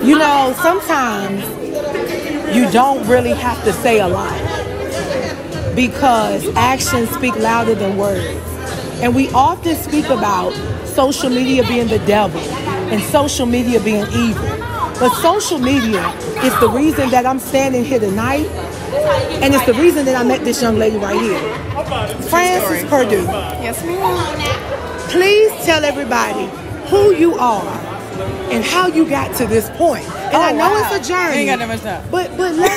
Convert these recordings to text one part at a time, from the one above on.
You know, sometimes you don't really have to say a lot because actions speak louder than words. And we often speak about social media being the devil and social media being evil. But social media is the reason that I'm standing here tonight, and it's the reason that I met this young lady right here. Frances Perdue. Yes, ma'am. Please tell everybody who you are and how you got to this point. And I know it's a journey. You ain't got that much time. But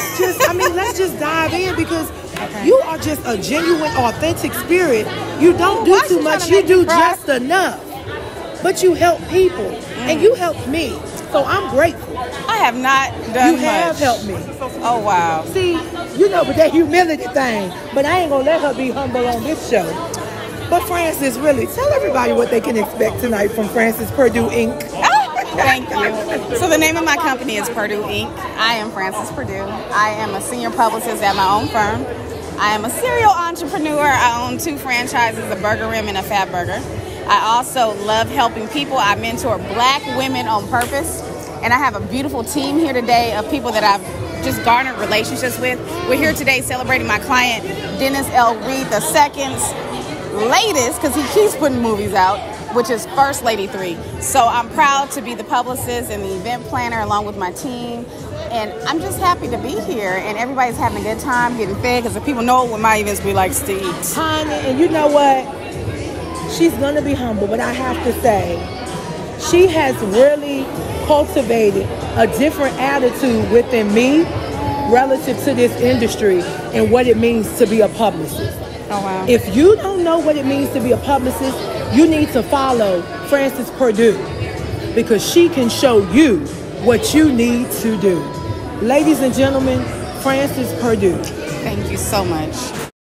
let's just dive in because you are just a genuine, authentic spirit. You don't do too much. You do just enough. But you help people, and you helped me. So I'm grateful. I have not done You have helped me. Oh, wow. See, you know, but that humility thing. But I ain't gonna let her be humble on this show. But Frances, really, tell everybody what they can expect tonight from Frances Perdue Inc. Thank you. So the name of my company is Perdue Inc. I am Frances Perdue. I am a senior publicist at my own firm. I am a serial entrepreneur. I own 2 franchises, a Burger Rim and a Fat Burger. I also love helping people. I mentor Black women on purpose. And I have a beautiful team here today of people that I've just garnered relationships with. We're here today celebrating my client, Dennis L. Reed II's latest, because he keeps putting movies out, which is First Lady 3. So I'm proud to be the publicist and the event planner along with my team. And I'm just happy to be here. And everybody's having a good time, getting fed, because the people know what my events we likes to eat. Honey, and you know what? She's going to be humble, but I have to say, she has really cultivated a different attitude within me relative to this industry and what it means to be a publicist. Oh, wow. If you don't know what it means to be a publicist, you need to follow Frances Perdue because she can show you what you need to do. Ladies and gentlemen, Frances Perdue. Thank you so much.